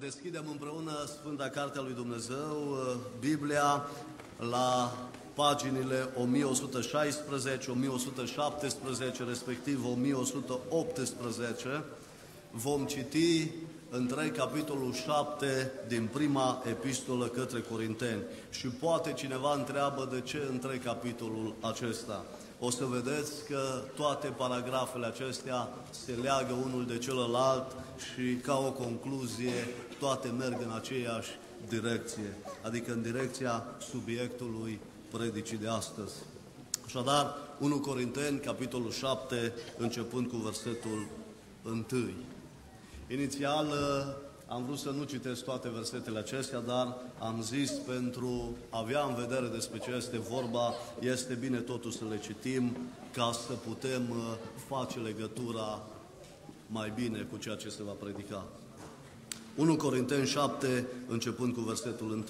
Deschidem împreună Sfânta Cartea lui Dumnezeu, Biblia, la paginile 1116, 1117, respectiv 1118. Vom citi întreg capitolul 7 din prima epistolă către Corinteni. Și poate cineva întreabă de ce întreg capitolul acesta. O să vedeți că toate paragrafele acestea se leagă unul de celălalt și ca o concluzie toate merg în aceeași direcție, adică în direcția subiectului predicii de astăzi. Așadar, 1 Corinteni, capitolul 7, începând cu versetul 1. Inițial am vrut să nu citesc toate versetele acestea, dar am zis, pentru a avea în vedere despre ce este vorba, este bine totuși să le citim ca să putem face legătura mai bine cu ceea ce se va predica. 1 Corinteni 7, începând cu versetul 1.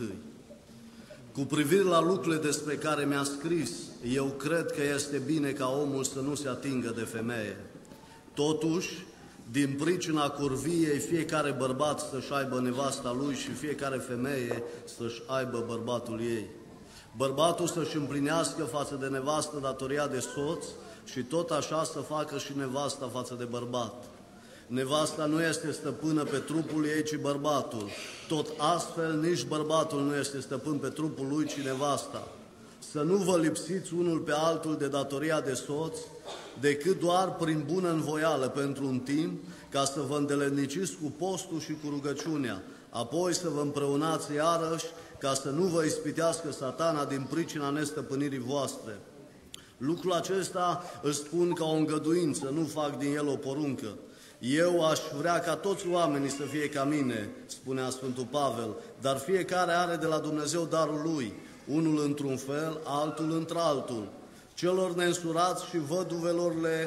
Cu privire la lucrurile despre care mi-a scris, eu cred că este bine ca omul să nu se atingă de femeie. Totuși, din pricina curviei, fiecare bărbat să-și aibă nevasta lui și fiecare femeie să-și aibă bărbatul ei. Bărbatul să-și împlinească față de nevastă datoria de soț și tot așa să facă și nevasta față de bărbat. Nevasta nu este stăpână pe trupul ei, ci bărbatul. Tot astfel, nici bărbatul nu este stăpân pe trupul lui, ci nevasta. Să nu vă lipsiți unul pe altul de datoria de soț, decât doar prin bună învoială pentru un timp, ca să vă îndeletniciți cu postul și cu rugăciunea, apoi să vă împreunați iarăși, ca să nu vă ispitească Satana din pricina nestăpânirii voastre. Lucrul acesta îl spun ca o îngăduință, nu fac din el o poruncă. Eu aș vrea ca toți oamenii să fie ca mine, spunea Sfântul Pavel, dar fiecare are de la Dumnezeu darul lui, unul într-un fel, altul într-altul. Celor neînsurați și văduvelor le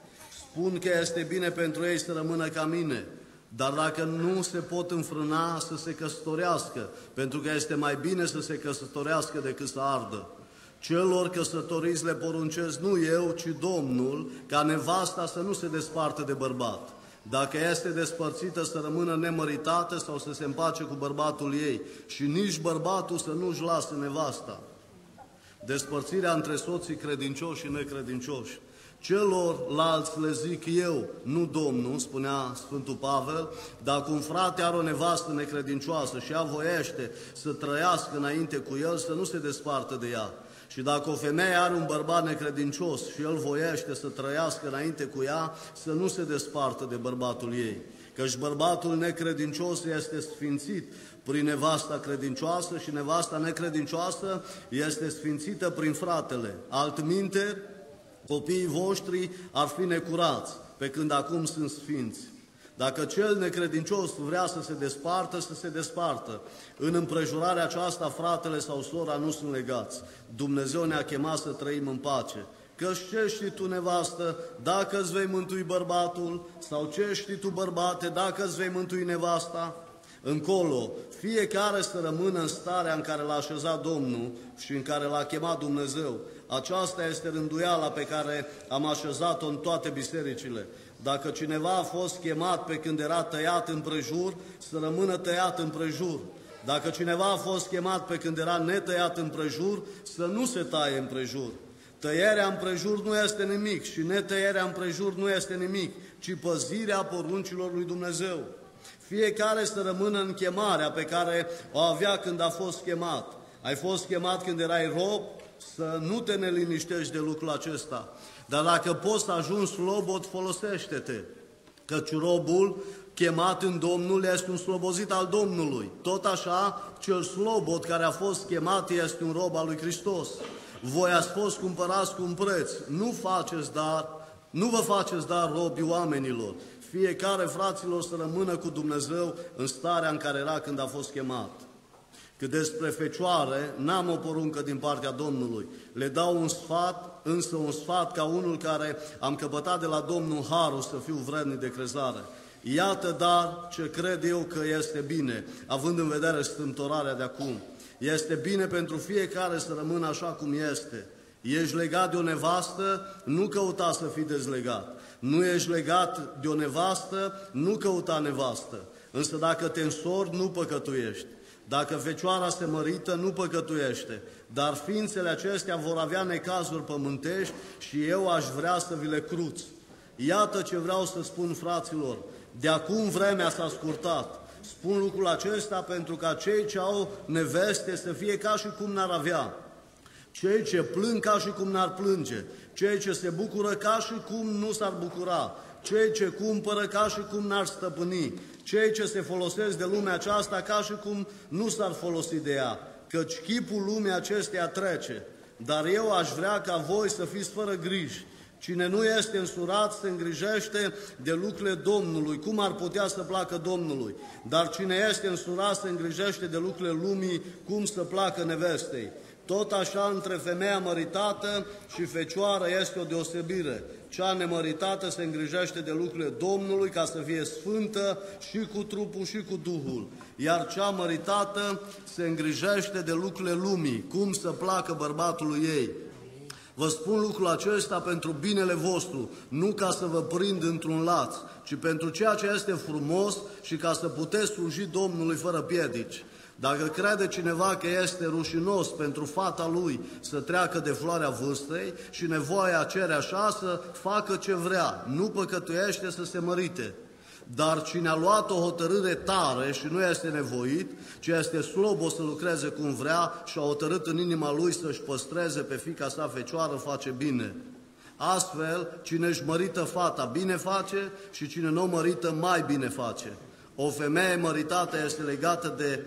spun că este bine pentru ei să rămână ca mine, dar dacă nu se pot înfrâna, să se căsătorească, pentru că este mai bine să se căsătorească decât să ardă. Celor căsătoriți le poruncesc nu eu, ci Domnul, ca nevasta să nu se despartă de bărbat. Dacă este despărțită, să rămână nemăritată sau să se împace cu bărbatul ei și nici bărbatul să nu-și lase nevasta. Despărțirea între soții credincioși și necredincioși. Celorlalți le zic eu, nu Domnul, spunea Sfântul Pavel, dacă un frate are o nevastă necredincioasă și ea voiește să trăiască înainte cu el, să nu se despartă de ea. Și dacă o femeie are un bărbat necredincios și el voiește să trăiască înainte cu ea, să nu se despartă de bărbatul ei. Căci bărbatul necredincios este sfințit prin nevasta credincioasă și nevasta necredincioasă este sfințită prin fratele. Altminteri, copiii voștri ar fi necurați, pe când acum sunt sfinți. Dacă cel necredincios vrea să se despartă, să se despartă. În împrejurarea aceasta, fratele sau sora nu sunt legați. Dumnezeu ne-a chemat să trăim în pace. Căci ce știi tu, nevastă, dacă îți vei mântui bărbatul? Sau ce știi tu, bărbate, dacă îți vei mântui nevasta? Încolo, fiecare să rămână în starea în care l-a așezat Domnul și în care l-a chemat Dumnezeu. Aceasta este rânduiala pe care am așezat-o în toate bisericile. Dacă cineva a fost chemat pe când era tăiat împrejur, să rămână tăiat împrejur. Dacă cineva a fost chemat pe când era netăiat împrejur, să nu se taie împrejur. Tăierea împrejur nu este nimic și netăierea împrejur nu este nimic, ci păzirea poruncilor lui Dumnezeu. Fiecare să rămână în chemarea pe care o avea când a fost chemat. Ai fost chemat când erai rob, să nu te neliniștești de lucrul acesta. Dar dacă poți să ajungi slobod, folosește-te. Căci robul chemat în Domnul este un slobozit al Domnului. Tot așa, cel slobod care a fost chemat este un rob al lui Hristos. Voi ați fost cumpărați cu un preț. Nu vă faceți dar robii oamenilor. Fiecare, fraților, să rămână cu Dumnezeu în starea în care era când a fost chemat. Cât despre fecioare, n-am o poruncă din partea Domnului. Le dau un sfat, însă un sfat ca unul care am căpătat de la Domnul harul să fiu vrednic de crezare. Iată dar ce cred eu că este bine, având în vedere strâmtorarea de acum. Este bine pentru fiecare să rămână așa cum este. Ești legat de o nevastă, nu căuta să fii dezlegat. Nu ești legat de o nevastă, nu căuta nevastă. Însă dacă te însori, nu păcătuiești. Dacă fecioara se mărită, nu păcătuiește. Dar ființele acestea vor avea necazuri pământești și eu aș vrea să vi le cruț. Iată ce vreau să spun, fraților. De acum vremea s-a scurtat. Spun lucrul acesta pentru ca cei ce au neveste să fie ca și cum n-ar avea. Cei ce plâng ca și cum n-ar plânge. Cei ce se bucură ca și cum nu s-ar bucura. Cei ce cumpără ca și cum n-ar stăpâni. Cei ce se folosesc de lumea aceasta ca și cum nu s-ar folosi de ea. Căci chipul lumii acesteia trece. Dar eu aș vrea ca voi să fiți fără griji. Cine nu este însurat se îngrijește de lucrurile Domnului, cum ar putea să placă Domnului. Dar cine este însurat se îngrijește de lucrurile lumii, cum să placă nevestei. Tot așa, între femeia măritată și fecioară este o deosebire. Cea nemăritată se îngrijește de lucrurile Domnului ca să fie sfântă și cu trupul și cu Duhul. Iar cea măritată se îngrijește de lucrurile lumii, cum să placă bărbatului ei. Vă spun lucrul acesta pentru binele vostru, nu ca să vă prind într-un laț, ci pentru ceea ce este frumos și ca să puteți sluji Domnului fără piedici. Dacă crede cineva că este rușinos pentru fata lui să treacă de floarea vârstei și nevoia cere așa, să facă ce vrea, nu păcătuiește să se mărite. Dar cine a luat o hotărâre tare și nu este nevoit, ci este slobos să lucreze cum vrea și a hotărât în inima lui să-și păstreze pe fiica sa fecioară, face bine. Astfel, cine își mărită fata, bine face, și cine nu o mărită, mai bine face. O femeie măritată este legată de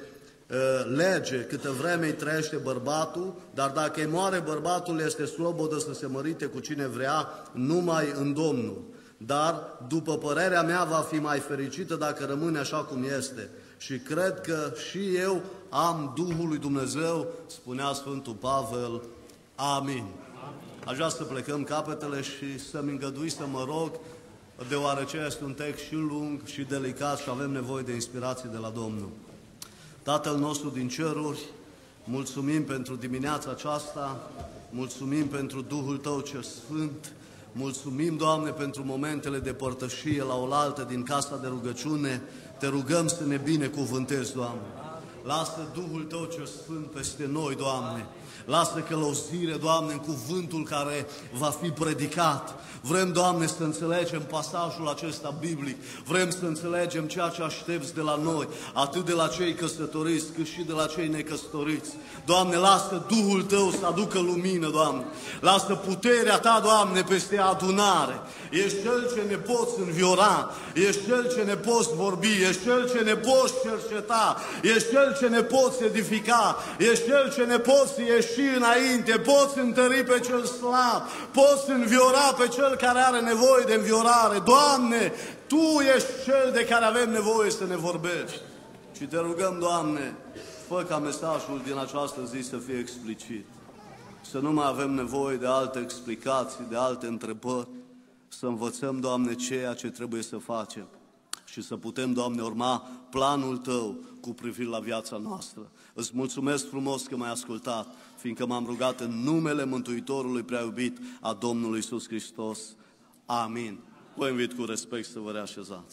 lege câtă vreme îi trăiește bărbatul, dar dacă îi moare bărbatul, este slobodă să se mărite cu cine vrea, numai în Domnul. Dar, după părerea mea, va fi mai fericită dacă rămâne așa cum este. Și cred că și eu am Duhul lui Dumnezeu, spunea Sfântul Pavel. Amin. Aș vrea să plecăm capetele și să-mi îngădui să mă rog, deoarece este un text și lung și delicat și avem nevoie de inspirație de la Domnul. Tatăl nostru din ceruri, mulțumim pentru dimineața aceasta, mulțumim pentru Duhul Tău cel Sfânt, mulțumim, Doamne, pentru momentele de părtășie la oaltă din casa de rugăciune. Te rugăm să ne binecuvântezi, Doamne. Lasă Duhul Tău cel Sfânt peste noi, Doamne. Lasă călăuzire, Doamne, în cuvântul care va fi predicat. Vrem, Doamne, să înțelegem pasajul acesta biblic. Vrem să înțelegem ceea ce aștepți de la noi, atât de la cei căsătoriți, cât și de la cei necăsătoriți. Doamne, lasă Duhul Tău să aducă lumină, Doamne. Lasă puterea Ta, Doamne, peste adunare. Ești Cel ce ne poți înviora, ești Cel ce ne poți vorbi, ești Cel ce ne poți cerceta, ești Cel ce ne poți edifica, ești Cel ce ne poți ieși înainte, poți întări pe cel slab, poți înviora pe cel care are nevoie de înviorare. Doamne, Tu ești Cel de care avem nevoie să ne vorbești. Și Te rugăm, Doamne, fă ca mesajul din această zi să fie explicit. Să nu mai avem nevoie de alte explicații, de alte întrebări, să învățăm, Doamne, ceea ce trebuie să facem și să putem, Doamne, urma planul Tău cu privire la viața noastră. Îți mulțumesc frumos că m-ai ascultat, fiindcă m-am rugat în numele Mântuitorului prea iubit a Domnului Iisus Hristos. Amin. Vă invit cu respect să vă reașezați.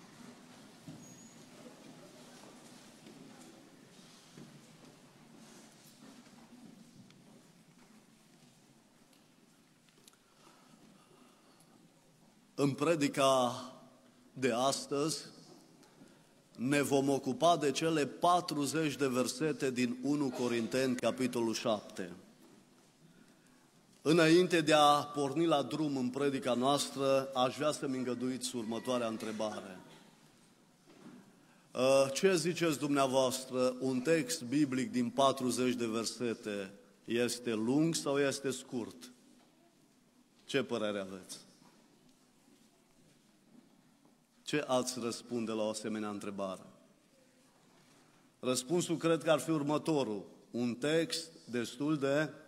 În predica de astăzi ne vom ocupa de cele 40 de versete din 1 Corinteni, capitolul 7. Înainte de a porni la drum în predica noastră, aș vrea să-mi îngăduiți următoarea întrebare. Ce ziceți dumneavoastră, un text biblic din 40 de versete este lung sau este scurt? Ce părere aveți? Ce ați răspunde la o asemenea întrebare? Răspunsul cred că ar fi următorul. Un text destul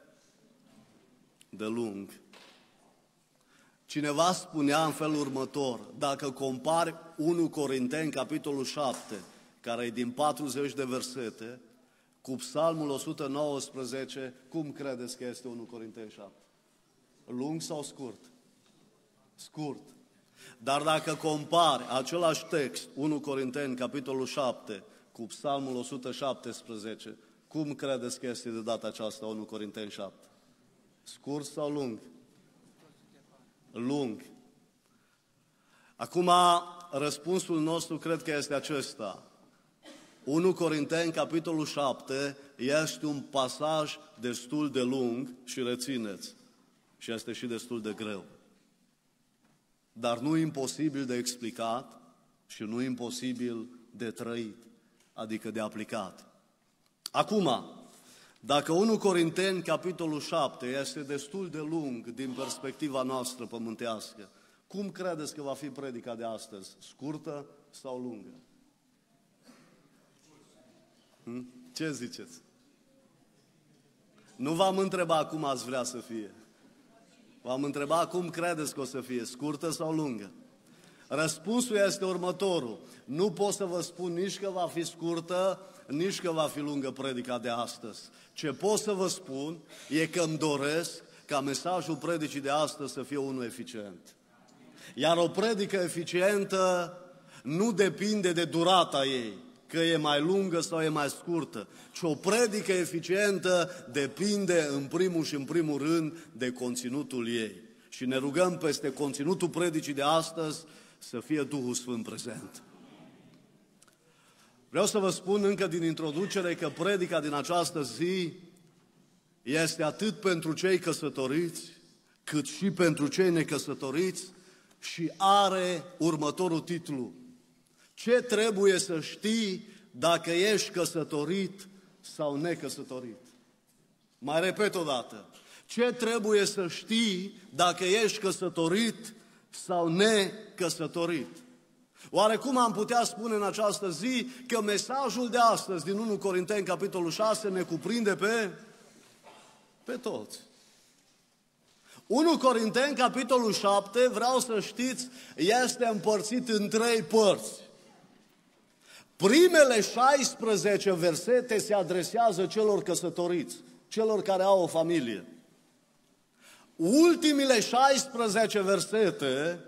de lung. Cineva spunea în felul următor, dacă compari 1 Corinteni, capitolul 7, care e din 40 de versete, cu Psalmul 119, cum credeți că este 1 Corinteni 7? Lung sau scurt? Scurt. Dar dacă compari același text, 1 Corinteni, capitolul 7, cu Psalmul 117, cum credeți că este de data aceasta 1 Corinteni 7? Scurt sau lung? Lung. Acum, răspunsul nostru cred că este acesta. 1 Corinteni, capitolul 7, este un pasaj destul de lung și rețineți, și este și destul de greu. Dar nu imposibil de explicat și nu imposibil de trăit, adică de aplicat. Acum, dacă 1 Corinteni, capitolul 7, este destul de lung din perspectiva noastră pământească, cum credeți că va fi predica de astăzi? Scurtă sau lungă? Ce ziceți? Nu v-am întrebat cum ați vrea să fie. V-am întrebat cum credeți că o să fie, scurtă sau lungă? Răspunsul este următorul. Nu pot să vă spun nici că va fi scurtă, nici că va fi lungă predica de astăzi. Ce pot să vă spun e că îmi doresc ca mesajul predicii de astăzi să fie unul eficient. Iar o predică eficientă nu depinde de durata ei, că e mai lungă sau e mai scurtă, ci o predică eficientă depinde în primul și în primul rând de conținutul ei. Și ne rugăm peste conținutul predicii de astăzi să fie Duhul Sfânt prezent. Vreau să vă spun încă din introducere că predica din această zi este atât pentru cei căsătoriți, cât și pentru cei necăsătoriți și are următorul titlu: ce trebuie să știi dacă ești căsătorit sau necăsătorit? Mai repet o dată. Ce trebuie să știi dacă ești căsătorit sau necăsătorit? Oarecum am putea spune în această zi că mesajul de astăzi din 1 Corinteni, capitolul 6, ne cuprinde pe toți. 1 Corinteni, capitolul 7, vreau să știți, este împărțit în 3 părți. Primele 16 versete se adresează celor căsătoriți, celor care au o familie. Ultimile 16 versete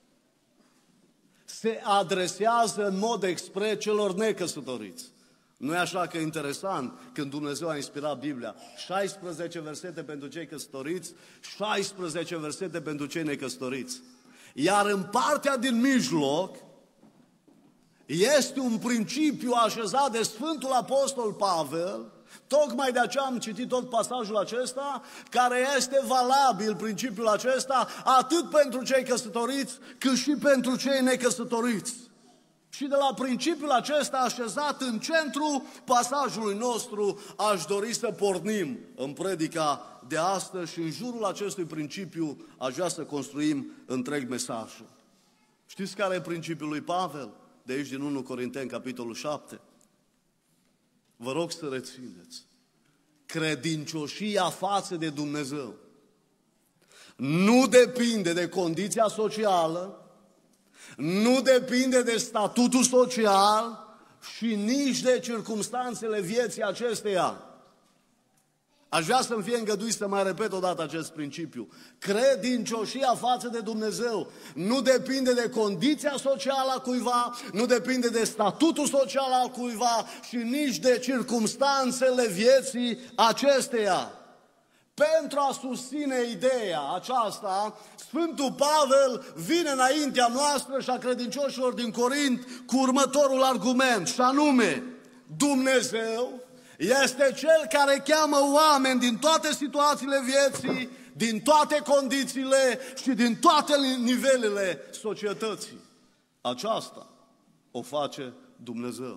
se adresează în mod expres celor necăsătoriți. Nu e așa că e interesant când Dumnezeu a inspirat Biblia? 16 versete pentru cei căsătoriți, 16 versete pentru cei necăsătoriți. Iar în partea din mijloc este un principiu așezat de Sfântul Apostol Pavel. Tocmai de aceea am citit tot pasajul acesta, care este valabil, principiul acesta, atât pentru cei căsătoriți, cât și pentru cei necăsătoriți. Și de la principiul acesta așezat în centru pasajului nostru, aș dori să pornim în predica de astăzi și în jurul acestui principiu aș vrea să construim întreg mesajul. Știți care e principiul lui Pavel? De aici din 1 Corinteni, capitolul 7. Vă rog să rețineți. Credincioșia față de Dumnezeu nu depinde de condiția socială, nu depinde de statutul social și nici de circumstanțele vieții acesteia. Aș vrea să-mi fie îngăduit să mai repet odată acest principiu. Credincioșia față de Dumnezeu nu depinde de condiția socială a cuiva, nu depinde de statutul social al cuiva și nici de circumstanțele vieții acesteia. Pentru a susține ideea aceasta, Sfântul Pavel vine înaintea noastră și a credincioșilor din Corint cu următorul argument, și anume: Dumnezeu este Cel care cheamă oameni din toate situațiile vieții, din toate condițiile și din toate nivelele societății. Aceasta o face Dumnezeu.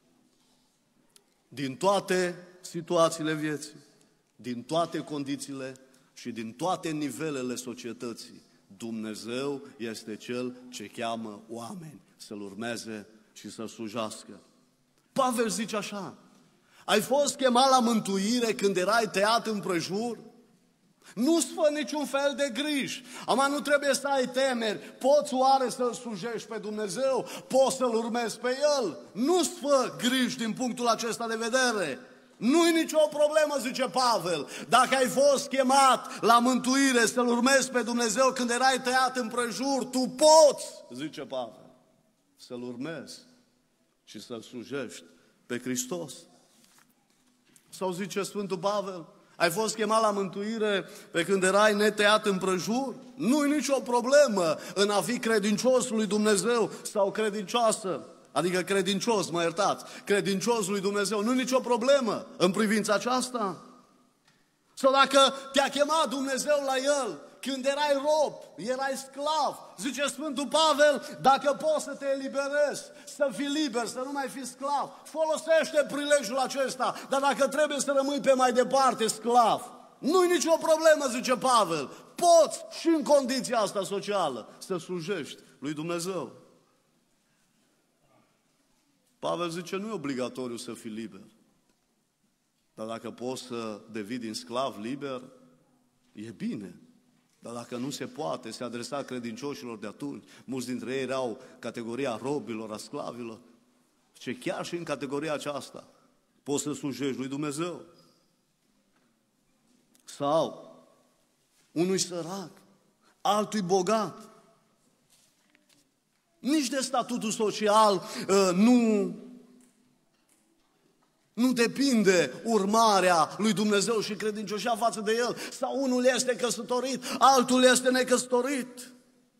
Din toate situațiile vieții, din toate condițiile și din toate nivelele societății, Dumnezeu este Cel ce cheamă oameni să-L urmeze și să-L slujească. Pavel zice așa: ai fost chemat la mântuire când erai tăiat împrejur? Nu-ți fă niciun fel de griji. Nu trebuie să ai temeri. Poți oare să-L slujești pe Dumnezeu? Poți să-L urmezi pe El? Nu-ți fă griji din punctul acesta de vedere. Nu-i nicio problemă, zice Pavel. Dacă ai fost chemat la mântuire să-L urmezi pe Dumnezeu când erai tăiat împrejur, tu poți, zice Pavel, să-L urmezi și să-L slujești pe Hristos. Sau zice Sfântul Pavel, ai fost chemat la mântuire pe când erai netăiat împrejur? Nu-i nicio problemă în a fi credincios lui Dumnezeu sau credincioasă. Adică credincios, mă iertați, credincios lui Dumnezeu, nu-i nicio problemă în privința aceasta. Sau dacă te-a chemat Dumnezeu la El, când erai rob, erai sclav, zice Sfântul Pavel, dacă poți să te eliberezi, să fii liber, să nu mai fii sclav, folosește prilejul acesta, dar dacă trebuie să rămâi pe mai departe sclav, nu-i nicio problemă, zice Pavel, poți și în condiția asta socială să slujești lui Dumnezeu. Pavel zice, nu e obligatoriu să fii liber. Dar dacă poți să devii din sclav liber, e bine. Dar dacă nu se poate, se adresa credincioșilor de atunci. Mulți dintre ei erau categoria robilor, a sclavilor. Și chiar și în categoria aceasta poți să slujești lui Dumnezeu. Sau unui sărac, altui bogat. Nici de statutul social nu depinde urmarea lui Dumnezeu și credincioșia față de El. Sau unul este căsătorit, altul este necăsătorit.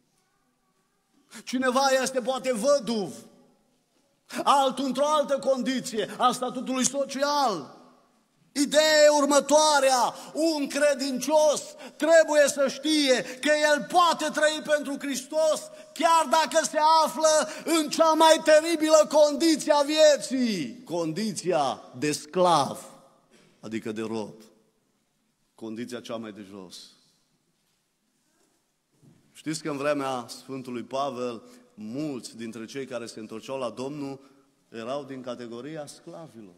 Cineva este poate văduv, altul într-o altă condiție a statutului social. Ideea e următoarea, un credincios trebuie să știe că el poate trăi pentru Hristos chiar dacă se află în cea mai teribilă condiție a vieții, condiția de sclav, adică de rob, condiția cea mai de jos. Știți că în vremea Sfântului Pavel, mulți dintre cei care se întorceau la Domnul erau din categoria sclavilor,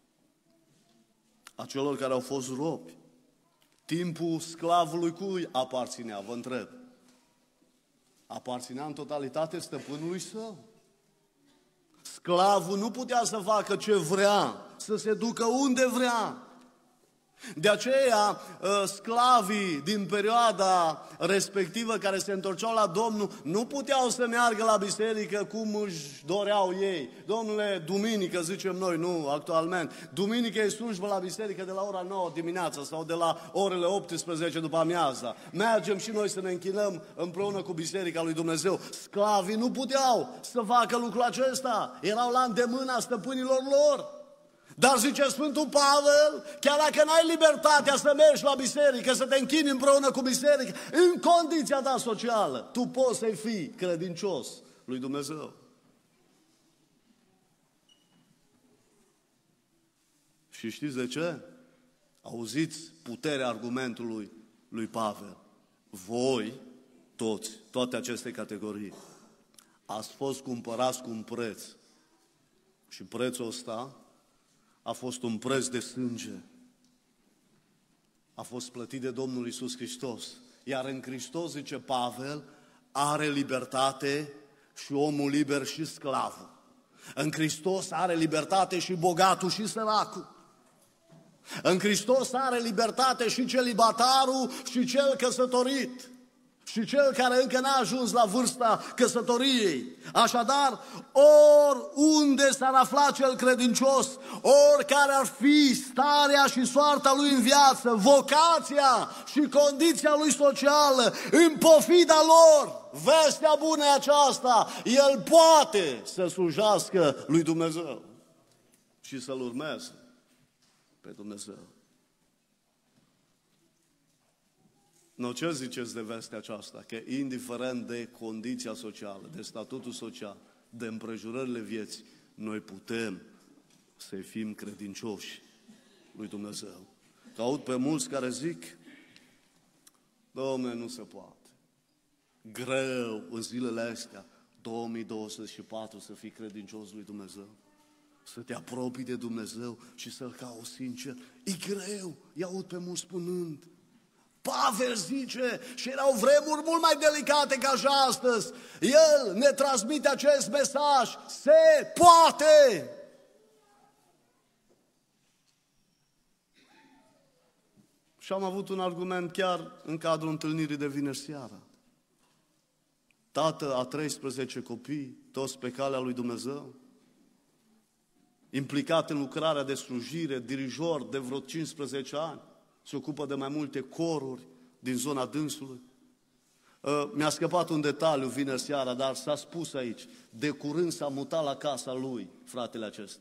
a celor care au fost robi. Timpul sclavului cui aparținea, vă întreb? Aparținea în totalitate stăpânului său. Sclavul nu putea să facă ce vrea, să se ducă unde vrea. De aceea, sclavii din perioada respectivă care se întorceau la Domnul nu puteau să meargă la biserică cum își doreau ei. Domnule, duminică, zicem noi, nu actualmente, duminică e slujbă la biserică de la ora 9 dimineața sau de la orele 18 după amiaza. Mergem și noi să ne închinăm împreună cu biserica lui Dumnezeu. Sclavii nu puteau să facă lucrul acesta, erau la îndemâna stăpânilor lor. Dar zice Sfântul Pavel, chiar dacă n-ai libertatea să mergi la biserică, să te închini împreună cu biserică, în condiția ta socială, tu poți să fii credincios lui Dumnezeu. Și știți de ce? Auziți puterea argumentului lui Pavel. Voi, toți, toate aceste categorii, ați fost cumpărați cu un preț. Și prețul ăsta a fost un preț de sânge. A fost plătit de Domnul Iisus Hristos. Iar în Hristos, zice Pavel, are libertate și omul liber și sclavul. În Hristos are libertate și bogatul și săracul. În Hristos are libertate și celibatarul și cel căsătorit. Și cel care încă n-a ajuns la vârsta căsătoriei. Așadar, oriunde s-ar afla cel credincios, oricare ar fi starea și soarta lui în viață, vocația și condiția lui socială, în pofida lor, vestea bună e aceasta, el poate să slujească lui Dumnezeu și să-L urmeze pe Dumnezeu. Nu, ce ziceți de vestea aceasta? Că indiferent de condiția socială, de statutul social, de împrejurările vieții, noi putem să fim credincioși lui Dumnezeu. Că aud pe mulți care zic, Doamne, nu se poate. Greu în zilele astea, 2024, să fii credincios lui Dumnezeu. Să te apropii de Dumnezeu și să-L cauți sincer. E greu, i-aud pe mulți spunând. Pavel zice, și erau vremuri mult mai delicate ca și astăzi. El ne transmite acest mesaj. Se poate! Și am avut un argument chiar în cadrul întâlnirii de vineri seara. Tată a 13 copii, toți pe calea lui Dumnezeu, implicat în lucrarea de slujire, dirijor de vreo 15 ani, se ocupă de mai multe coruri din zona dânsului. Mi-a scăpat un detaliu vineri seara, dar s-a spus aici, de curând s-a mutat la casa lui, fratele acesta.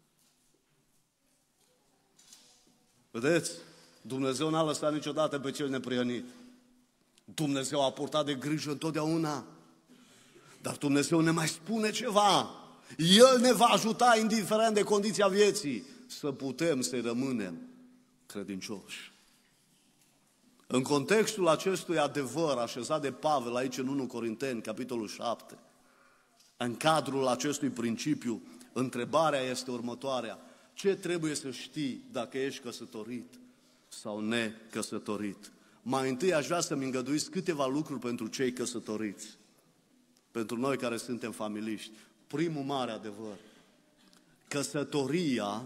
Vedeți? Dumnezeu n-a lăsat niciodată pe cel neprihănit. Dumnezeu a purtat de grijă întotdeauna. Dar Dumnezeu ne mai spune ceva. El ne va ajuta, indiferent de condiția vieții, să putem să rămânem credincioși. În contextul acestui adevăr așezat de Pavel aici în 1 Corinteni, capitolul 7, în cadrul acestui principiu, întrebarea este următoarea. Ce trebuie să știi dacă ești căsătorit sau necăsătorit? Mai întâi aș vrea să-mi îngăduiți câteva lucruri pentru cei căsătoriți. Pentru noi care suntem familiști. Primul mare adevăr. Căsătoria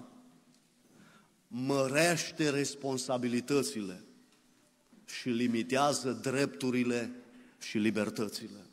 mărește responsabilitățile și limitează drepturile și libertățile.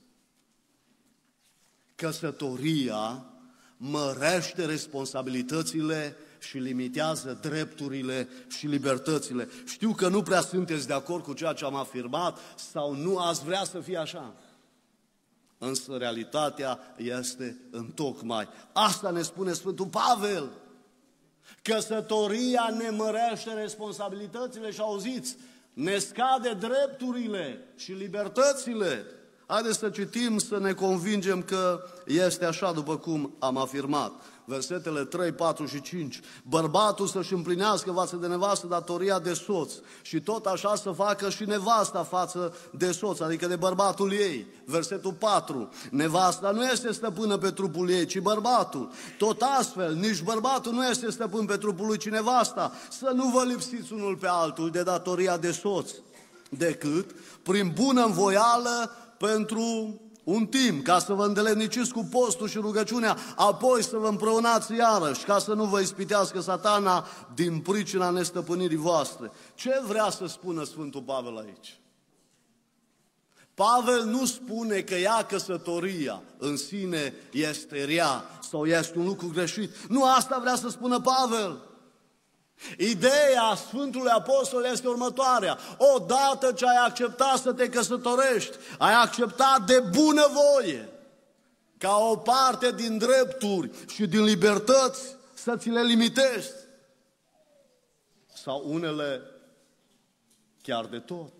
Căsătoria mărește responsabilitățile și limitează drepturile și libertățile. Știu că nu prea sunteți de acord cu ceea ce am afirmat sau nu ați vrea să fie așa. Însă realitatea este întocmai. Asta ne spune Sfântul Pavel. Căsătoria ne mărește responsabilitățile și auziți, ne scade drepturile și libertățile. Haideți să citim, să ne convingem că este așa după cum am afirmat. Versetele 3, 4 și 5. Bărbatul să-și împlinească față de nevastă datoria de soț și tot așa să facă și nevasta față de soț, adică de bărbatul ei. Versetul 4. Nevasta nu este stăpână pe trupul ei, ci bărbatul. Tot astfel, nici bărbatul nu este stăpân pe trupul lui, ci nevasta. Să nu vă lipsiți unul pe altul de datoria de soț, decât prin bună învoială pentru un timp, ca să vă îndeletniciți cu postul și rugăciunea, apoi să vă împreуnați iarăși, ca să nu vă ispitească Satana din pricina nestăpânirii voastre. Ce vrea să spună Sfântul Pavel aici? Pavel nu spune că ea căsătoria în sine este rea sau este un lucru greșit. Nu asta vrea să spună Pavel. Ideea Sfântului Apostol este următoarea. Odată ce ai acceptat să te căsătorești, ai acceptat de bunăvoie ca o parte din drepturi și din libertăți să ți le limitezi. Sau unele chiar de tot.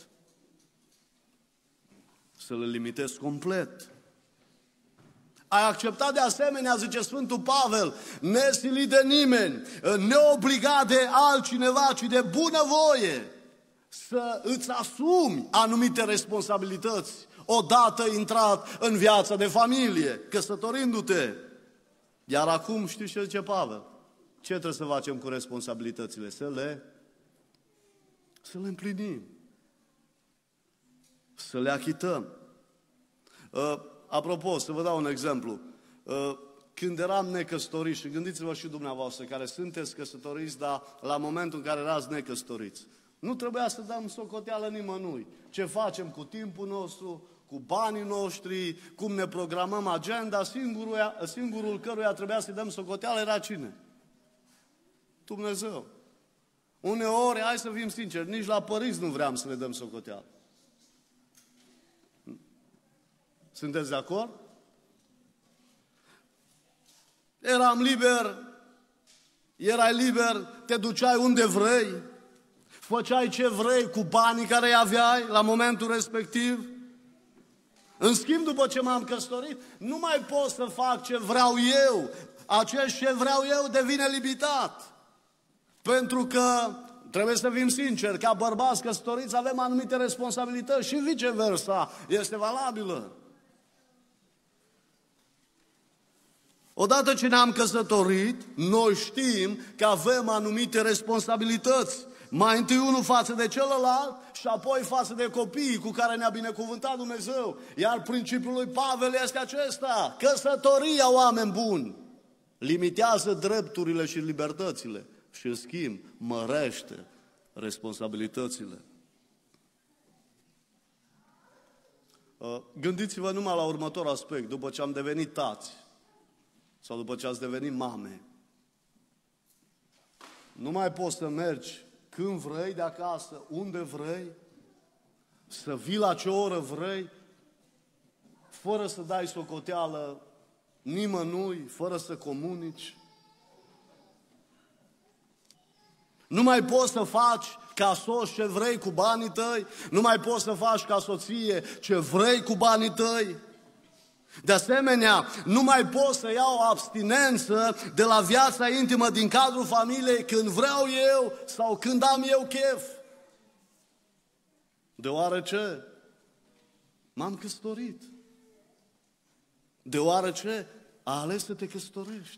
Să le limitezi complet. Ai acceptat de asemenea, zice Sfântul Pavel, nesilit de nimeni, neobligat de altcineva, ci de bunăvoie, să îți asumi anumite responsabilități odată intrat în viața de familie, căsătorindu-te. Iar acum știți ce zice Pavel? Ce trebuie să facem cu responsabilitățile? Să le împlinim. Să le achităm. Apropo, să vă dau un exemplu. Când eram necăsătoriți, și gândiți-vă și dumneavoastră care sunteți căsătoriți, dar la momentul în care erați necăsătoriți, nu trebuia să dăm socoteală nimănui. Ce facem cu timpul nostru, cu banii noștri, cum ne programăm agenda, singurul căruia trebuia să-i dăm socoteală era cine? Dumnezeu. Uneori, hai să fim sinceri, nici la părinți nu vreau să le dăm socoteală. Sunteți de acord? Eram liber, erai liber, te duceai unde vrei, făceai ce vrei cu banii care îi aveai la momentul respectiv. În schimb, după ce m-am căsătorit, nu mai pot să fac ce vreau eu. Acest ce vreau eu devine limitat. Pentru că, trebuie să fim sinceri, ca bărbați căsătoriți avem anumite responsabilități și viceversa este valabilă. Odată ce ne-am căsătorit, noi știm că avem anumite responsabilități. Mai întâi unul față de celălalt și apoi față de copiii cu care ne-a binecuvântat Dumnezeu. Iar principiul lui Pavel este acesta: căsătoria, oameni buni, limitează drepturile și libertățile și, în schimb, mărește responsabilitățile. Gândiți-vă numai la următorul aspect. După ce am devenit tați sau după ce ați devenit mame, nu mai poți să mergi când vrei de acasă, unde vrei, să vii la ce oră vrei, fără să dai socoteală nimănui, fără să comunici. Nu mai poți să faci ca soț ce vrei cu banii tăi, nu mai poți să faci ca soție ce vrei cu banii tăi. De asemenea, nu mai pot să iau abstinență de la viața intimă din cadrul familiei când vreau eu sau când am eu chef. Deoarece m-am căsătorit. Deoarece a ales să te căsătorești.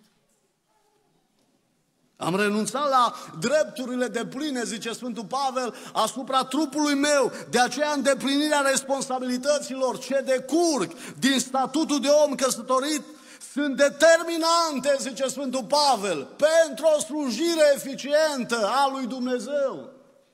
Am renunțat la drepturile depline, zice Sfântul Pavel, asupra trupului meu. De aceea îndeplinirea responsabilităților ce decurg din statutul de om căsătorit sunt determinante, zice Sfântul Pavel, pentru o slujire eficientă a lui Dumnezeu.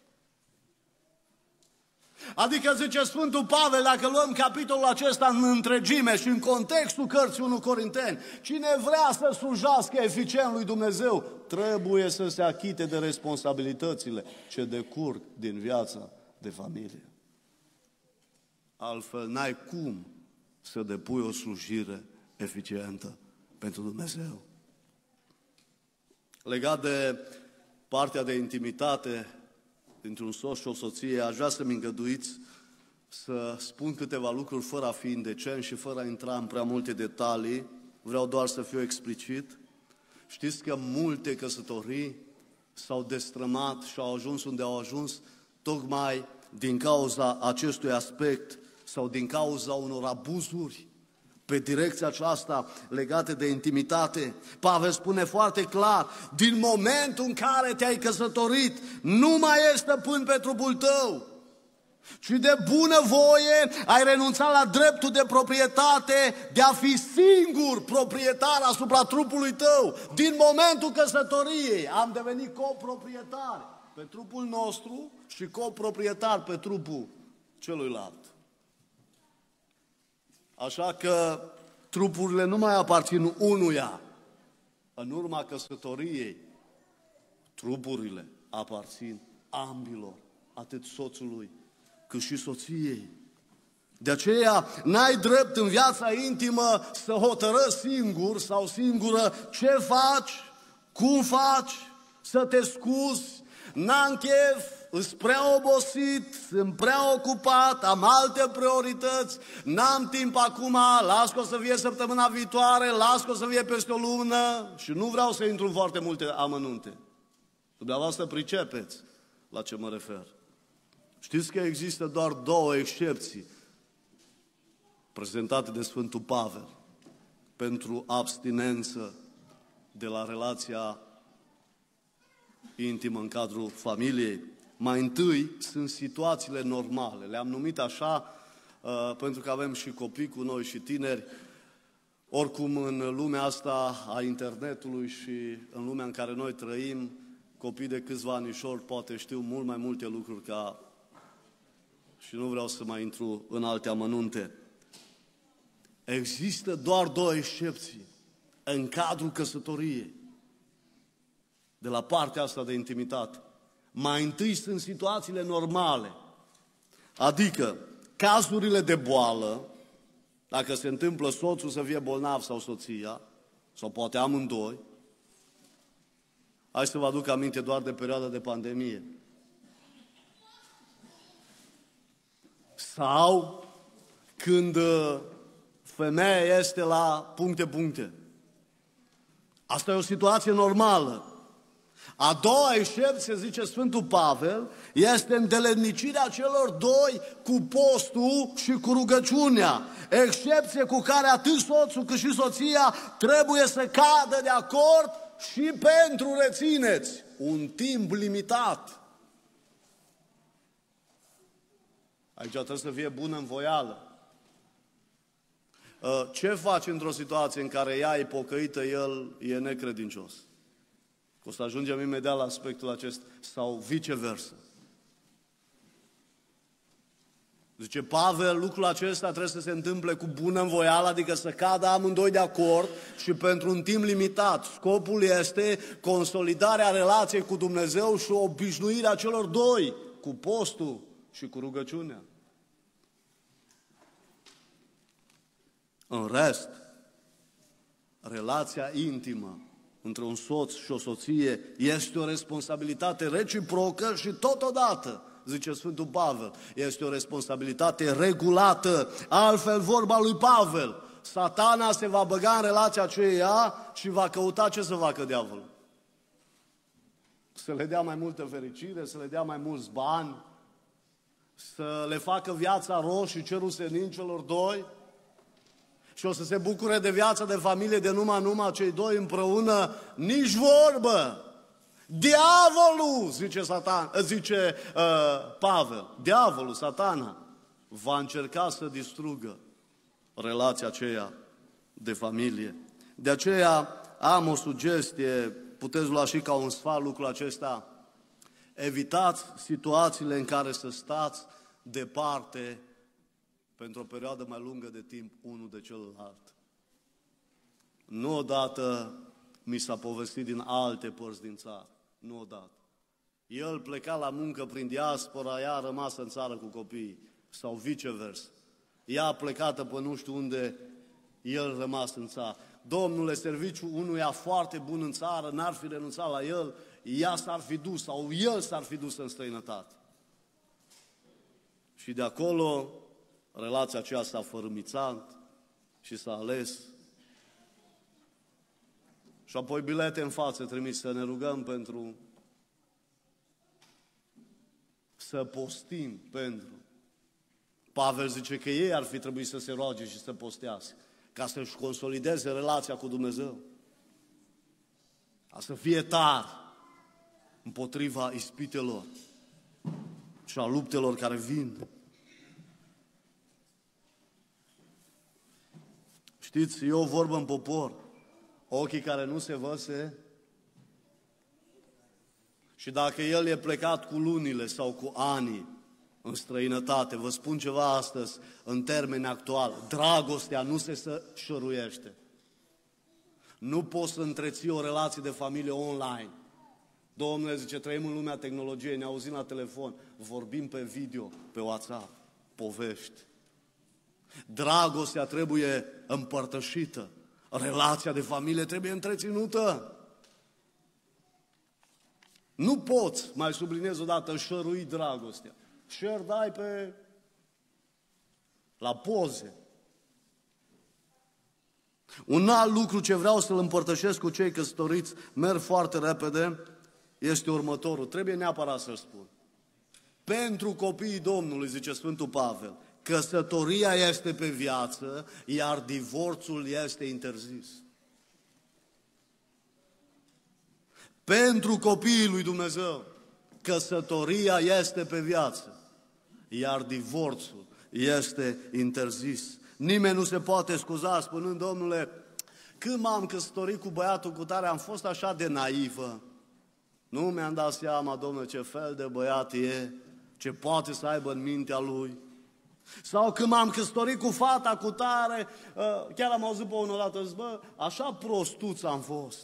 Adică, zice Sfântul Pavel, dacă luăm capitolul acesta în întregime și în contextul cărții 1 Corinteni, cine vrea să slujească eficient lui Dumnezeu, trebuie să se achite de responsabilitățile ce decurg din viața de familie. Altfel n-ai cum să depui o slujire eficientă pentru Dumnezeu. Legat de partea de intimitate dintre-un soț și o soție, aș vrea să-mi îngăduiți să spun câteva lucruri fără a fi indecent și fără a intra în prea multe detalii. Vreau doar să fiu explicit. Știți că multe căsătorii s-au destrămat și au ajuns unde au ajuns tocmai din cauza acestui aspect sau din cauza unor abuzuri pe direcția aceasta legate de intimitate. Pavel spune foarte clar, din momentul în care te-ai căsătorit, nu mai ești stăpân pe trupul tău, ci de bună voie ai renunțat la dreptul de proprietate de a fi singur proprietar asupra trupului tău. Din momentul căsătoriei am devenit coproprietari pe trupul nostru și coproprietar pe trupul celuilalt. Așa că trupurile nu mai aparțin unuia. În urma căsătoriei, trupurile aparțin ambilor, atât soțului cât și soției. De aceea n-ai drept în viața intimă să hotărăști singur sau singură ce faci, cum faci, să te scuzi, n-am chef, îs prea obosit, sunt prea ocupat, am alte priorități, n-am timp acum, las că o să fie săptămâna viitoare, las că o să fie peste o lună și nu vreau să intru în foarte multe amănunte. Dumneavoastră pricepeți la ce mă refer. Știți că există doar două excepții prezentate de Sfântul Pavel pentru abstinență de la relația intimă în cadrul familiei. Mai întâi sunt situațiile normale. Le-am numit așa pentru că avem și copii cu noi și tineri. Oricum, în lumea asta a internetului și în lumea în care noi trăim, copii de câțiva anișori poate știu mult mai multe lucruri ca... Și nu vreau să mai intru în alte amănunte. Există doar două excepții în cadrul căsătoriei, de la partea asta de intimitate. Mai întâi sunt situațiile normale, adică cazurile de boală, dacă se întâmplă soțul să fie bolnav sau soția, sau poate amândoi. Hai să vă aduc aminte doar de perioada de pandemie. Sau când femeia este la puncte. Asta e o situație normală. A doua excepție, zice Sfântul Pavel, este îndeletnicirea celor doi cu postul și cu rugăciunea. Excepție cu care atât soțul cât și soția trebuie să cadă de acord și pentru, rețineți, un timp limitat. Aici trebuie să fie bună învoială. Ce faci într-o situație în care ea e pocăită, el e necredincios? O să ajungem imediat la aspectul acesta, sau viceversa. Zice Pavel, lucrul acesta trebuie să se întâmple cu bunăvoială, adică să cadă amândoi de acord și pentru un timp limitat. Scopul este consolidarea relației cu Dumnezeu și obișnuirea celor doi cu postul și cu rugăciunea. În rest, relația intimă între un soț și o soție este o responsabilitate reciprocă și totodată, zice Sfântul Pavel, este o responsabilitate regulată. Altfel, vorba lui Pavel, Satana se va băga în relația aceea și va căuta ce să facă diavolul. Să le dea mai multă fericire, să le dea mai mulți bani, să le facă viața roșie cerul senin celor doi și o să se bucure de viața de familie de numai cei doi împreună, nici vorbă. Diavolul, zice Pavel, diavolul, Satana, va încerca să distrugă relația aceea de familie. De aceea am o sugestie, puteți lua și ca un sfat lucrul acesta, evitați situațiile în care să stați departe pentru o perioadă mai lungă de timp unul de celălalt. Nu odată mi s-a povestit din alte părți din țară. Nu odată. El pleca la muncă prin diaspora, ea a rămas în țară cu copiii. Sau viceversa. Ea a plecată pe nu știu unde, el rămas în țară. Domnule, serviciul unuia foarte bun în țară, n-ar fi renunțat la el, ea s-ar fi dus sau el s-ar fi dus în străinătate. Și de acolo relația aceea s-a fărâmițat și s-a ales. Și apoi bilete în față trimis să ne rugăm pentru, să postim pentru. Pavel zice că ei ar fi trebuit să se roage și să postească, ca să-și consolideze relația cu Dumnezeu. Ca să fie tari împotriva ispitelor și a luptelor care vin. Știți, e o vorbă în popor. Ochii care nu se văd și dacă el e plecat cu lunile sau cu anii în străinătate, vă spun ceva astăzi, în termeni actuali, dragostea nu se sășăruiește. Nu poți să întreții o relație de familie online. Domnule, zice, trăim în lumea tehnologiei, ne auzim la telefon, vorbim pe video, pe WhatsApp, povești. Dragostea trebuie împărtășită. Relația de familie trebuie întreținută. Nu poți, mai subliniez odată, șărui dragostea. Share dai la poze. Un alt lucru ce vreau să-l împărtășesc cu cei căsătoriți, merg foarte repede, este următorul. Trebuie neapărat să-l spun. Pentru copiii Domnului, zice Sfântul Pavel, căsătoria este pe viață, iar divorțul este interzis. Pentru copiii lui Dumnezeu, căsătoria este pe viață, iar divorțul este interzis. Nimeni nu se poate scuza spunând, Domnule, când m-am căsătorit cu băiatul cu tare, am fost așa de naivă. Nu mi-am dat seama, Domnule, ce fel de băiat e, ce poate să aibă în mintea lui. Sau când m-am căsătorit cu fata cu tare, chiar am auzit pe unul odată, zic, bă, așa prostuț am fost.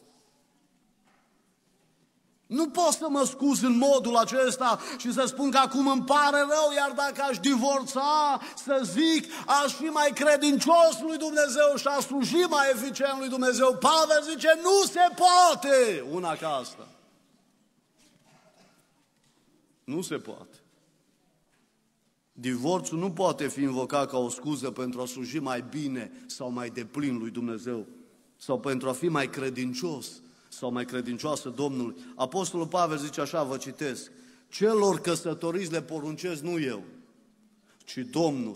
Nu pot să mă scuz în modul acesta și să spun că acum îmi pare rău, iar dacă aș divorța, să zic, aș fi mai credincios lui Dumnezeu și aș sluji mai eficient lui Dumnezeu. Pavel zice, nu se poate una ca asta. Nu se poate. Divorțul nu poate fi invocat ca o scuză pentru a sluji mai bine sau mai deplin lui Dumnezeu sau pentru a fi mai credincios sau mai credincioasă Domnului. Apostolul Pavel zice așa, vă citesc, celor căsătoriți le poruncesc nu eu, ci Domnul,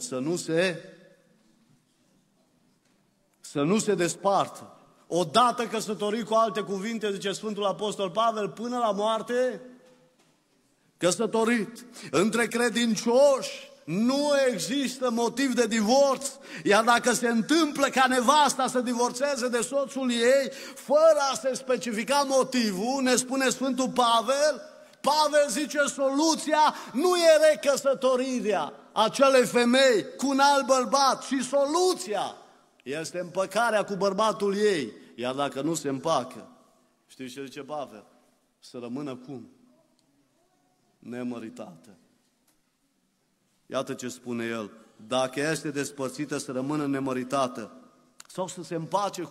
să nu se despartă. Odată căsătorit, cu alte cuvinte, zice Sfântul Apostol Pavel, până la moarte, căsătorit. Între credincioși nu există motiv de divorț, iar dacă se întâmplă ca nevasta să divorțeze de soțul ei, fără a se specifica motivul, ne spune Sfântul Pavel, Pavel zice, soluția nu e recăsătorirea, acelei femei cu un alt bărbat și soluția este împăcarea cu bărbatul ei. Iar dacă nu se împacă, știți ce zice Pavel? Să rămână cum? Nemăritată. Iată ce spune el. Dacă este despărțită, să rămână nemăritată. Sau să se împace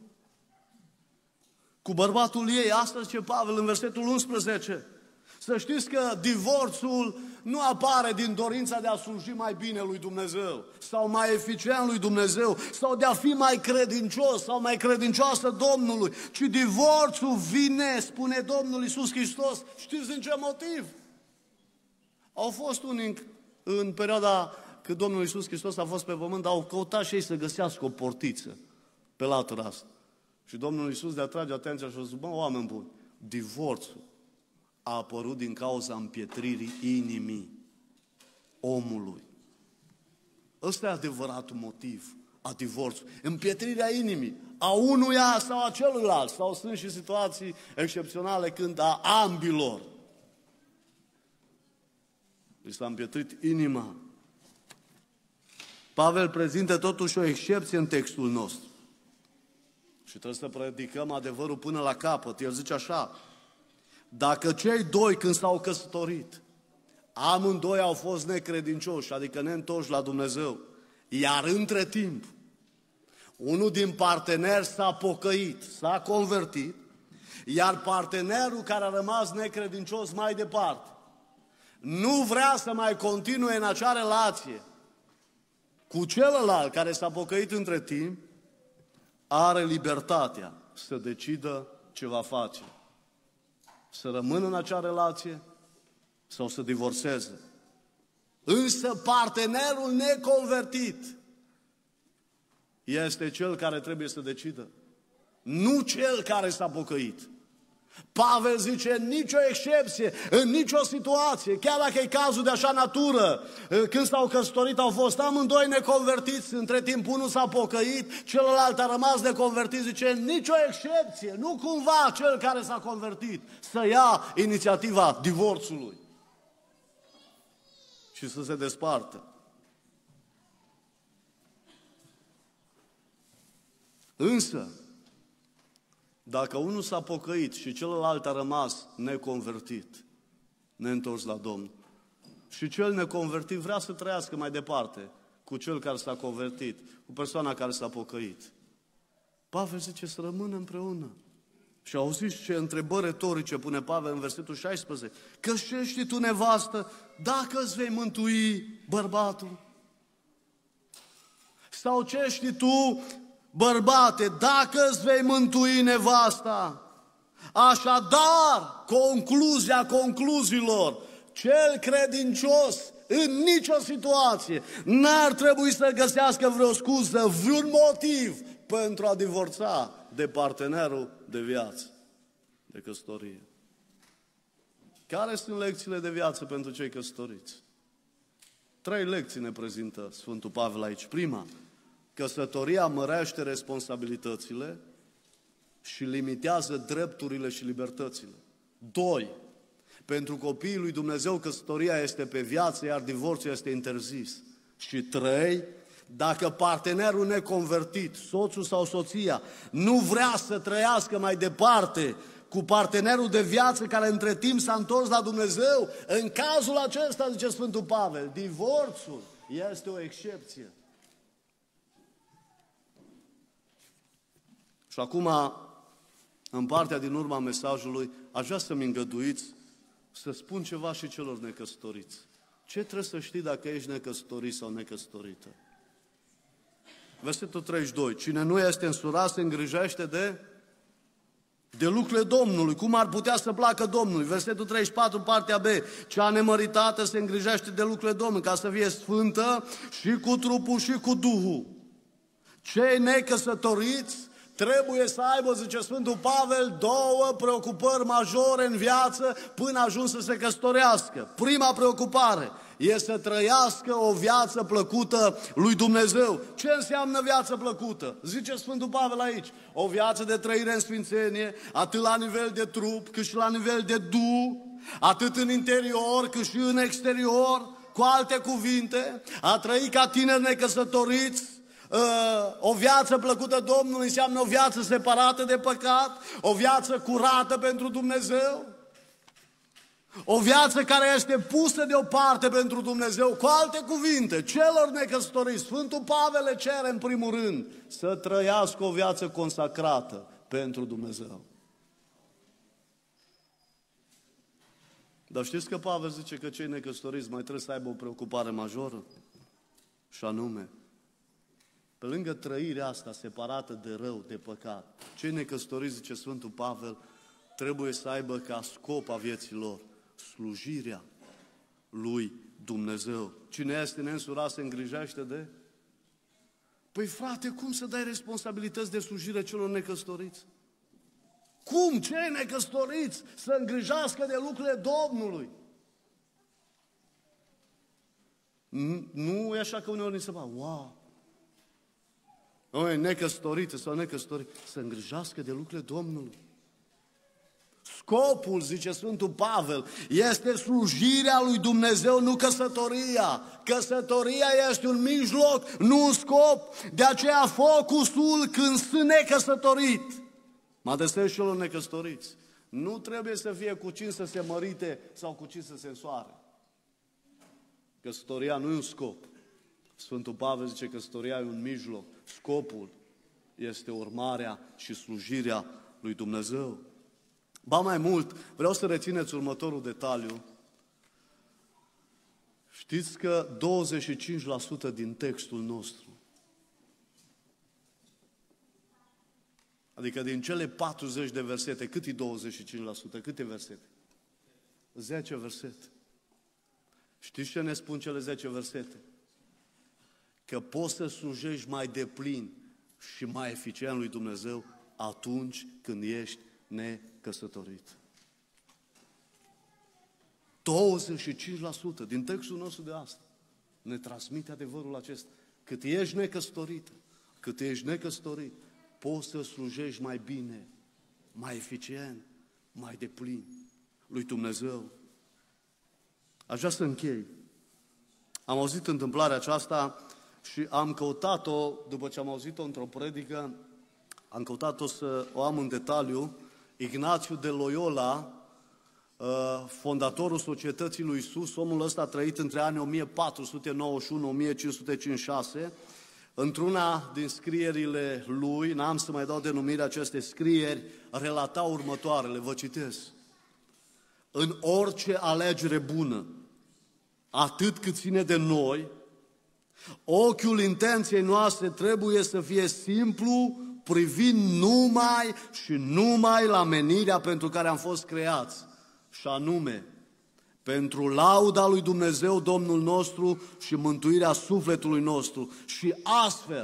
cu bărbatul ei. Asta zice Pavel în versetul 11. Să știți că divorțul nu apare din dorința de a sluji mai bine lui Dumnezeu, sau mai eficient lui Dumnezeu, sau de a fi mai credincios, sau mai credincioasă Domnului, ci divorțul vine, spune Domnul Iisus Hristos. Știți din ce motiv? Au fost unii în perioada când Domnul Iisus Hristos a fost pe pământ, au căutat și ei să găsească o portiță pe latura asta. Și Domnul Iisus le atrage atenția și a zis, oameni buni, divorțul a apărut din cauza împietririi inimii omului. Ăsta e adevăratul motiv a divorțului. Împietrirea inimii a unuia sau a celuilalt. Sau sunt și situații excepționale când a ambilor. Li s-a împietrit inima. Pavel prezintă totuși o excepție în textul nostru. Și trebuie să predicăm adevărul până la capăt. El zice așa, dacă cei doi când s-au căsătorit, amândoi au fost necredincioși, adică neîntoși la Dumnezeu, iar între timp, unul din parteneri s-a pocăit, s-a convertit, iar partenerul care a rămas necredincios mai departe, nu vrea să mai continue în acea relație cu celălalt care s-a pocăit între timp, are libertatea să decidă ce va face. Să rămână în acea relație sau să divorțeze. Însă partenerul neconvertit este cel care trebuie să decidă, nu cel care s-a pocăit. Pavel zice, nicio excepție, în nicio situație, chiar dacă e cazul de așa natură, când s-au căsătorit au fost amândoi neconvertiți, între timp unul s-a pocăit, celălalt a rămas neconvertit, zice, nicio excepție, nu cumva cel care s-a convertit să ia inițiativa divorțului și să se despartă. Însă, dacă unul s-a pocăit și celălalt a rămas neconvertit, neîntors la Domnul, și cel neconvertit vrea să trăiască mai departe cu cel care s-a convertit, cu persoana care s-a pocăit, Pavel zice să rămână împreună. Și auziți ce întrebări retorice pune Pavel în versetul 16? Că ce știi tu, nevastă, dacă îți vei mântui bărbatul? Sau ce știi tu, bărbate, dacă îți vei mântui nevasta? Așadar, concluzia concluziilor, cel credincios în nicio situație n-ar trebui să găsească vreo scuză, vreun motiv pentru a divorța de partenerul de viață, de căsătorie. Care sunt lecțiile de viață pentru cei căsătoriți? 3 lecții ne prezintă Sfântul Pavel aici. Prima, căsătoria mărește responsabilitățile și limitează drepturile și libertățile. 2. Pentru copiii lui Dumnezeu căsătoria este pe viață, iar divorțul este interzis. Și 3. Dacă partenerul neconvertit, soțul sau soția, nu vrea să trăiască mai departe cu partenerul de viață care între timp s-a întors la Dumnezeu, în cazul acesta, zice Sfântul Pavel, divorțul este o excepție. Și acum, în partea din urma mesajului, aș vrea să-mi îngăduiți să spun ceva și celor necăsătoriți. Ce trebuie să știi dacă ești necăsătorit sau necăsătorită? Versetul 32. Cine nu este însurat se îngrijește de lucrurile Domnului. Cum ar putea să placă Domnului? Versetul 34, partea B. Cea nemăritată se îngrijește de lucrurile Domnului, ca să fie sfântă și cu trupul și cu Duhul. Cei necăsătoriți trebuie să aibă, zice Sfântul Pavel, 2 preocupări majore în viață până ajuns să se căsătorească. Prima preocupare este să trăiască o viață plăcută lui Dumnezeu. Ce înseamnă viață plăcută? Zice Sfântul Pavel aici, o viață de trăire în sfințenie, atât la nivel de trup, cât și la nivel de duh, atât în interior, cât și în exterior. Cu alte cuvinte, a trăi ca tineri necăsătoriți, o viață plăcută Domnului înseamnă o viață separată de păcat, o viață curată pentru Dumnezeu, o viață care este pusă deoparte pentru Dumnezeu. Cu alte cuvinte, celor necăsătoriți, Sfântul Pavel le cere în primul rând să trăiască o viață consacrată pentru Dumnezeu. Dar știți că Pavel zice că cei necăsătoriți mai trebuie să aibă o preocupare majoră? Și anume, pe lângă trăirea asta separată de rău, de păcat, cei necăsătoriți, zice Sfântul Pavel, trebuie să aibă ca scop a vieții lor slujirea lui Dumnezeu. Cine este neînsurat se îngrijește de? Păi frate, cum să dai responsabilități de slujire celor necăsătoriți? Cum cei necăsătoriți să îngrijească de lucrurile Domnului? Nu e așa că uneori ni se va, wow! Noi necăsătorite sau necăsătoriți să îngrijească de lucrurile Domnului. Scopul, zice Sfântul Pavel, este slujirea lui Dumnezeu, nu căsătoria. Căsătoria este un mijloc, nu un scop. De aceea focusul când sunt necăsătorit. Mă adresez celor necăsătoriți. Nu trebuie să fie cu cine să se mărite sau cu cine să se însoare. Căsătoria nu e un scop. Sfântul Pavel zice că căsătoria e un mijloc. Scopul este urmarea și slujirea lui Dumnezeu. Ba mai mult, vreau să rețineți următorul detaliu. Știți că 25% din textul nostru, adică din cele 40 de versete, cât e 25%? Câte versete? 10 versete. Știți ce ne spun cele 10 versete? Că poți să slujești mai deplin și mai eficient lui Dumnezeu atunci când ești necăsătorit. 25% din textul nostru de astăzi ne transmite adevărul acesta. Cât ești necăsătorit, cât ești necăsătorit, poți să slujești mai bine, mai eficient, mai deplin lui Dumnezeu. Aș vrea să închei. Am auzit întâmplarea aceasta și am căutat-o, după ce am auzit-o într-o predică, am căutat-o să o am în detaliu. Ignațiu de Loyola, fondatorul Societății lui Isus, omul ăsta a trăit între anii 1491-1556, într-una din scrierile lui, n-am să mai dau denumirea acestei scrieri, relata următoarele, vă citesc. În orice alegere bună, atât cât ține de noi, ochiul intenției noastre trebuie să fie simplu, privind numai și numai la menirea pentru care am fost creați, și anume, pentru lauda lui Dumnezeu, Domnul nostru, și mântuirea sufletului nostru. Și astfel,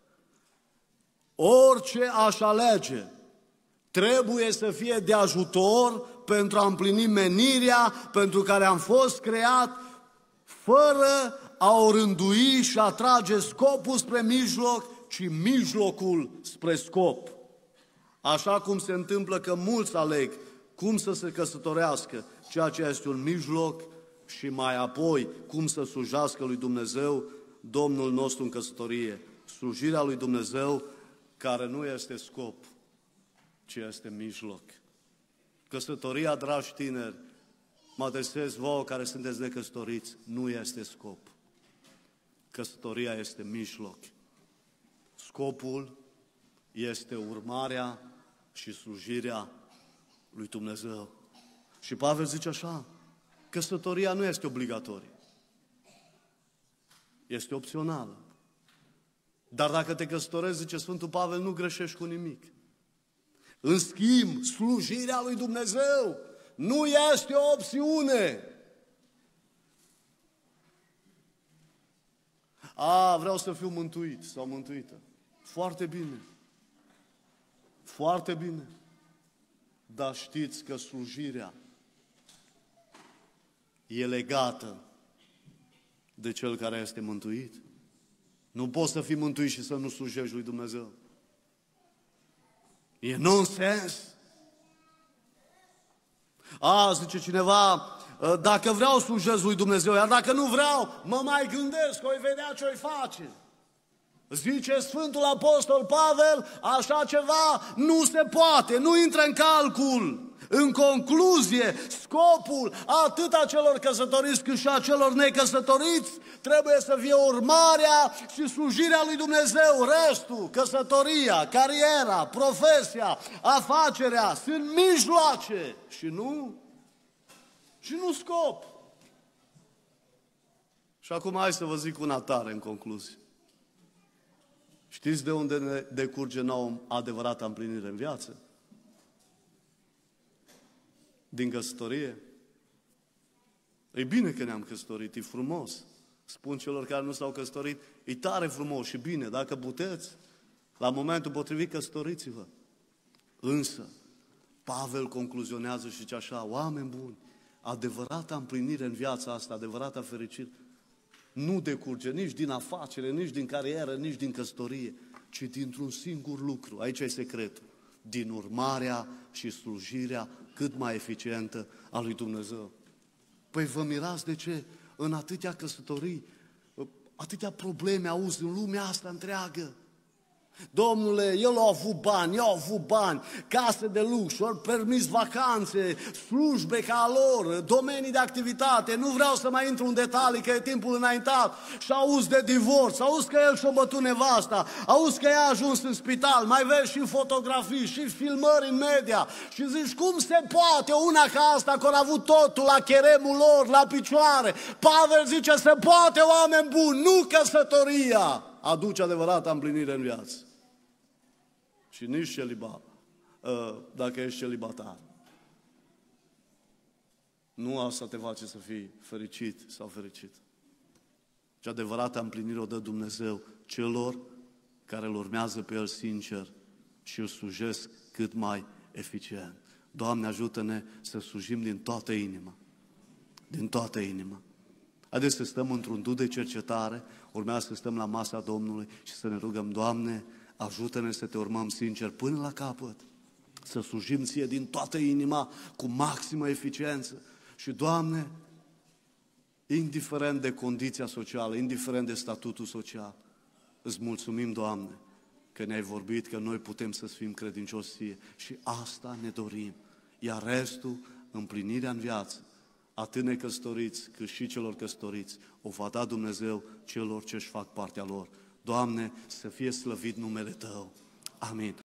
orice aș alege, trebuie să fie de ajutor pentru a împlini menirea pentru care am fost creat, fără a o rândui și a trage scopul spre mijloc, ci mijlocul spre scop. Așa cum se întâmplă că mulți aleg cum să se căsătorească, ceea ce este un mijloc, și mai apoi cum să slujească lui Dumnezeu, Domnul nostru în căsătorie. Slujirea lui Dumnezeu care nu este scop, ci este mijloc. Căsătoria, dragi tineri, mă adresez vouă care sunteți necăsătoriți, nu este scop. Căsătoria este mijloc. Scopul este urmarea și slujirea lui Dumnezeu. Și Pavel zice așa, căsătoria nu este obligatorie. Este opțională. Dar dacă te căsătorești, zice Sfântul Pavel, nu greșești cu nimic. În schimb, slujirea lui Dumnezeu nu este o opțiune. Vreau să fiu mântuit sau mântuită. Foarte bine. Foarte bine. Dar știți că slujirea e legată de cel care este mântuit? Nu poți să fii mântuit și să nu slujești lui Dumnezeu. E nonsens. Zice cineva, dacă vreau slujesc lui Dumnezeu, iar dacă nu vreau, mă mai gândesc, o-i vedea ce-o-i face. Zice Sfântul Apostol Pavel, așa ceva nu se poate, nu intră în calcul. În concluzie, scopul atât a celor căsătoriți cât și a celor necăsătoriți trebuie să fie urmarea și slujirea lui Dumnezeu. Restul, căsătoria, cariera, profesia, afacerea, sunt mijloace și nu scop. Și acum hai să vă zic una tare în concluzie. Știți de unde ne decurge nouă adevărata împlinire în viață? Din căsătorie. E bine că ne-am căsătorit, e frumos. Spun celor care nu s-au căsătorit, e tare frumos și bine, dacă puteți, la momentul potrivit căsătoriți-vă. Însă, Pavel concluzionează și zice așa, oameni buni, adevărata împlinire în viața asta, adevărata fericire, nu decurge nici din afacere, nici din carieră, nici din căsătorie, ci dintr-un singur lucru. Aici e secretul. Din urmarea și slujirea cât mai eficientă a lui Dumnezeu. Păi vă mirați de ce în atâtea căsătorii, atâtea probleme auzi în lumea asta întreagă? Domnule, el a avut bani, case de lux, ori permis vacanțe, slujbe ca a lor, domenii de activitate, nu vreau să mai intru în detalii că e timpul înaintat, și auzi de divorț, auzi că el și-a bătut nevasta, auzi că ea a ajuns în spital, mai vezi și fotografii, și filmări în media și zici, cum se poate una ca asta, că au avut totul la cheremul lor, la picioare? Pavel zice, se poate, oameni buni, nu căsătoria aduce adevărata împlinire în viață. Și nici celibat, dacă ești celibatar. Nu asta te face să fii fericit sau fericit. Și adevărata împlinire o dă Dumnezeu celor care îl urmează pe El sincer și îl slujesc cât mai eficient. Doamne, ajută-ne să slujim din toată inima. Din toată inima. Haideți să stăm într-un dud de cercetare, urmează să stăm la masa Domnului și să ne rugăm, Doamne, ajută-ne să te urmăm sincer până la capăt, să slujim Ție din toată inima, cu maximă eficiență. Și, Doamne, indiferent de condiția socială, indiferent de statutul social, îți mulțumim, Doamne, că ne-ai vorbit că noi putem să fim credincioși Ție și asta ne dorim. Iar restul, împlinirea în viață, atât necăsătoriți cât și celor căsătoriți, o va da Dumnezeu celor ce își fac partea lor. Doamne, să fie slăvit numele Tău. Amin.